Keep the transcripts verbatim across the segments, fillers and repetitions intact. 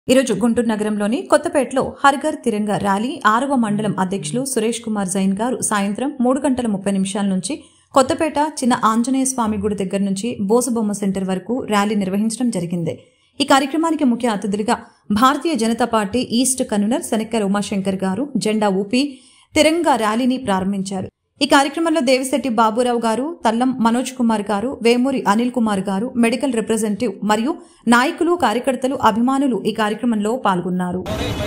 ఈరోజు గుంటూరు నగరంలోని కొత్తపేటలో హర్ఘర్ తిరంగా ర్యాలీ ఆరవ మండలం అధ్యక్షులు సురేష్ కుమార్ జైన్ గారు సాయంత్రం మూడు గంటల ముప్పై నిమిషాల నుంచి కొత్తపేట చిన్న ఆంజనేయ స్వామి గుడి దగ్గర నుంచి బోసుబొమ్మ సెంటర్ వరకు ర్యాలీ నిర్వహించడం జరిగింది. ఈ కార్యక్రమానికి ముఖ్య అతిథులుగా భారతీయ జనతా పార్టీ ఈస్ట్ కన్వీనర్ శనక్కెర ఉమాశంకర్ గారు జెండా ఊపి తిరంగా ర్యాలీని ప్రారంభించారు. ఈ కార్యక్రమంలో దేవిశెట్టి బాబురావు గారు, తల్లం మనోజ్ కుమార్ గారు, వేమూరి అనిల్ కుమార్ గారు, మెడికల్ రిప్రజెంటేటివ్ మరియు నాయకులు, కార్యకర్తలు, అభిమానులు ఈ కార్యక్రమంలో పాల్గొన్నారు.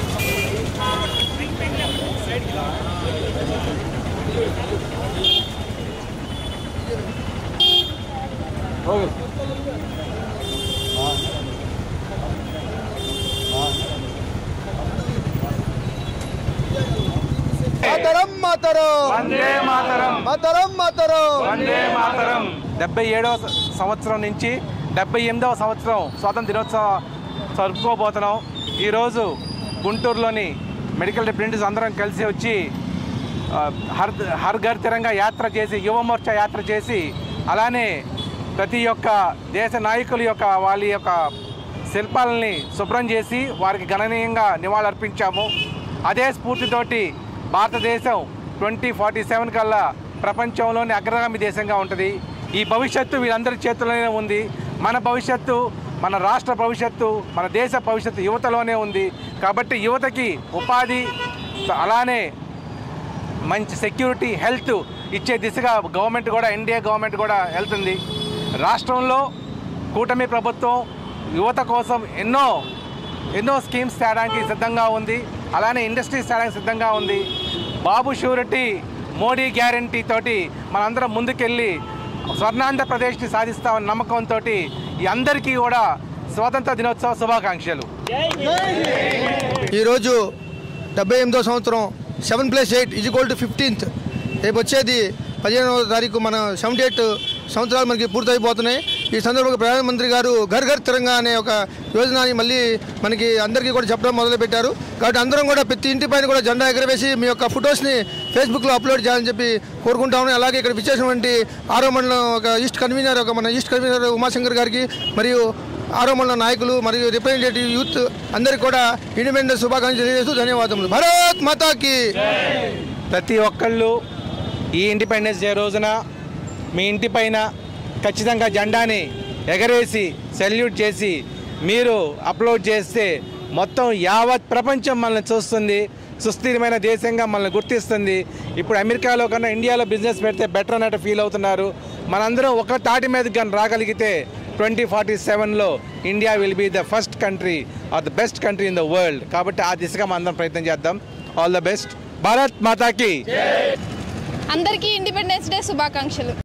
డెబ్బై ఏడవ సంవత్సరం నుంచి డెబ్బై ఎనిమిదవ సంవత్సరం స్వాతంత్ర దినోత్సవం జరుపుకోబోతున్నాం. ఈరోజు గుంటూరులోని మెడికల్ రిప్రజెంటేటివ్స్ అందరం కలిసి వచ్చి హర్ హర్ఘర్ తిరంగా యాత్ర చేసి, యువమోర్చా యాత్ర చేసి, అలానే ప్రతి ఒక్క దేశ నాయకుల యొక్క వాళ్ళ యొక్క శిల్పాలని శుభ్రం చేసి వారికి గణనీయంగా నివాళులర్పించాము. అదే స్ఫూర్తితోటి భారతదేశం ట్వంటీ ఫార్టీ సెవెన్ కల్లా ప్రపంచంలోని అగ్రగామి దేశంగా ఉంటుంది. ఈ భవిష్యత్తు వీళ్ళందరి చేతుల్లోనే ఉంది. మన భవిష్యత్తు, మన రాష్ట్ర భవిష్యత్తు, మన దేశ భవిష్యత్తు యువతలోనే ఉంది. కాబట్టి యువతకి ఉపాధి, అలానే మంచి సెక్యూరిటీ, హెల్త్ ఇచ్చే దిశగా గవర్నమెంట్ కూడా, ఎన్డీఏ గవర్నమెంట్ కూడా వెళ్తుంది. రాష్ట్రంలో కూటమి ప్రభుత్వం యువత కోసం ఎన్నో ఎన్నో స్కీమ్స్ తేడానికి సిద్ధంగా ఉంది. అలానే ఇండస్ట్రీస్ తేడానికి సిద్ధంగా ఉంది. బాబు షూరిటీ, మోడీ గ్యారంటీ తోటి మనందరం ముందుకెళ్ళి స్వర్ణాంధ్రప్రదేశ్ని సాధిస్తామన్న నమ్మకంతో ఈ అందరికీ కూడా స్వాతంత్ర దినోత్సవ శుభాకాంక్షలు. ఈరోజు డెబ్బై ఎనిమిదో సంవత్సరం seven plus eight is equal to fifteenth. రేపు వచ్చేది పదిహేనవ తారీఖు మన సెవెంటీ ఎయిట్ సంవత్సరాలు మనకి పూర్తయిపోతున్నాయి. ఈ సందర్భంగా ప్రధానమంత్రి గారు ఘర్ ఘర్ తిరంగా అనే ఒక యోజనని మళ్ళీ మనకి అందరికీ కూడా చెప్పడం మొదలుపెట్టారు. కాబట్టి అందరం కూడా ప్రతి ఇంటి పైన కూడా జెండా ఎగరవేసి మీ యొక్క ఫొటోస్ని ఫేస్బుక్లో అప్లోడ్ చేయాలని చెప్పి కోరుకుంటామని, అలాగే ఇక్కడ విచ్చేసినటువంటి ఆరో మండలం ఒక ఈస్ట్ కన్వీనర్ ఒక మన ఈస్ట్ కన్వీనర్ ఉమాశంకర్ గారికి మరియు ఆరో మండలం నాయకులు మరియు రిప్రజెంటేటివ్ యూత్ అందరికీ కూడా ఇండిపెండెన్స్ శుభాకాంక్షలు తెలియజేస్తూ ధన్యవాదములు. భారత్ మాతాకి. ప్రతి ఒక్కళ్ళు ఈ ఇండిపెండెన్స్ డే రోజున మీ ఇంటి పైన ఖచ్చితంగా జెండాని ఎగరేసి సెల్యూట్ చేసి మీరు అప్లోడ్ చేస్తే మొత్తం యావత్ ప్రపంచం మనల్ని చూస్తుంది. సుస్థిరమైన దేశంగా మనల్ని గుర్తిస్తుంది. ఇప్పుడు అమెరికాలో కన్నా ఇండియాలో బిజినెస్ పెడితే బెటర్ అన్నట్టు ఫీల్ అవుతున్నారు. మనందరం ఒక తాటి మీద కానీ రాగలిగితే ట్వంటీ ఫార్టీ సెవెన్లో India will be the first country or the best country in the world. కాబట్టి ఆ దిశగా మనందరం ప్రయత్నం చేద్దాం. All the best. భారత్ మాతాకి. అందరికీ ఇండిపెండెన్స్ డే శుభాకాంక్షలు.